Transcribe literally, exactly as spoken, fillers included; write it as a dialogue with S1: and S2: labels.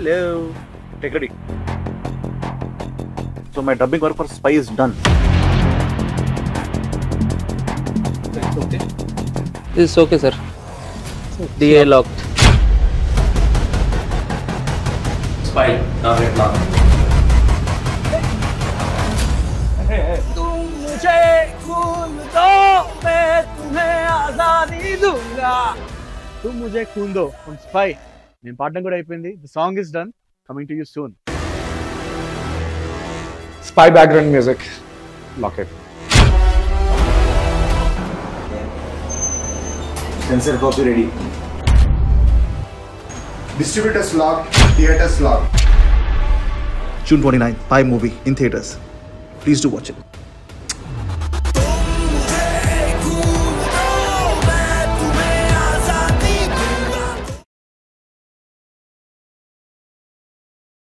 S1: Hello. Take ready. So my dubbing work for Spy is done.
S2: It's okay.
S3: This is okay, sir. D A locked.
S2: Spy, target locked.
S4: तुम मुझे खून दो, मैं तुम्हें आजादी दूंगा. तुम मुझे खून दो from Spy. నేను పాడడం కూడా అయిపోయింది. The song is done. Coming to you soon.
S5: Spy background music. Lock it.
S1: Sensor copy ready.
S6: Distributors locked. Theaters locked.
S1: June twenty-ninth, Spy movie in theaters. Please do watch it.